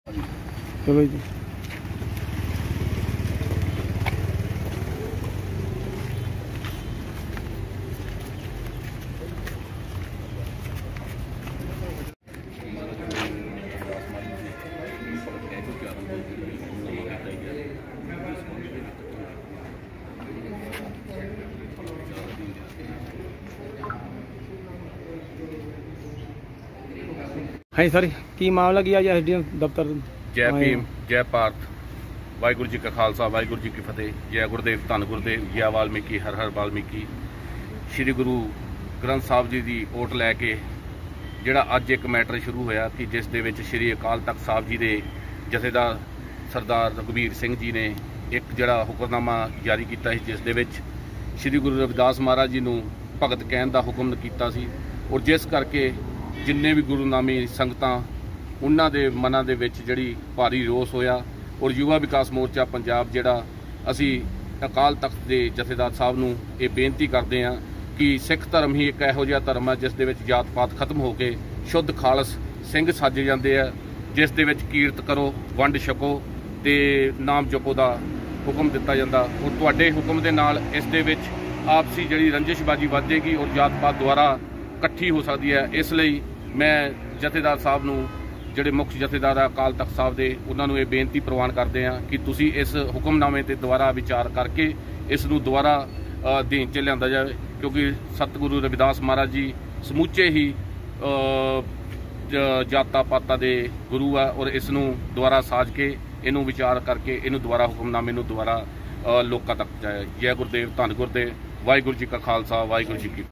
चलो जी। हाँ सर की मामला की आज एसडीएम दफ्तर जय भीम जय भारत वाहिगुरू जी का खालसा वाहिगुरू जी की फतेह। जय गुरुदेव धन गुरुदेव जय वाल्मीकि हर हर वाल्मीकि। श्री गुरु ग्रंथ साहब जी की ओट लैके जिहड़ा अज एक मैटर शुरू होया कि जिस दे विच श्री अकाल तख्त साहब जी के जथेदार सरदार रघुबीर सिंह जी ने एक जिहड़ा हुक्मनामा जारी किया, जिस दे विच श्री गुरु रविदास महाराज जी नूं भगत कहण दा हुक्म कीता सी और जिस करके जिन्ने भी गुरुनामी संगतां उन्हां दे मनां दे विच जिहड़ी भारी रोस होया और युवा विकास मोर्चा पंजाब जिहड़ा असी अकाल तख्त के जथेदार साहब नूं ये बेनती करते हैं कि सिख धर्म ही एक इहो जिहा धर्म है जिस दे विच जात पात खत्म हो के शुद्ध खालस सिंह साजे जाते हैं, जिस दे विच कीरत करो वंड छको ते नाम जपो दा हुक्म दिता जाता और तुहाडे हुक्म दे नाल इस दे विच आपसी जिहड़ी रंजिशबाजी वधेगी और जात पात द्वारा इकट्ठी हो सकती है। इसलिए मैं जथेदार साहब नूं जिहड़े मुख्य जथेदार अकाल तख्त साहब दे उन्हां नूं ये बेनती प्रवान करते हैं कि तुसीं इस हुक्मनामे ते दोबारा विचार करके इस नूं दोबारा अधीन च लिआंदा जाए, क्योंकि सतगुरु रविदास महाराज जी समूचे ही जाता पाता दे गुरु है और इस नूं दोबारा साज के इनू विचार करके इनू दोबारा हुक्मनामे नूं दोबारा लोकां तक जाए। जय गुरुदेव धन गुरुदेव वाहिगुरू जी का खालसा वाहिगुरू जी की।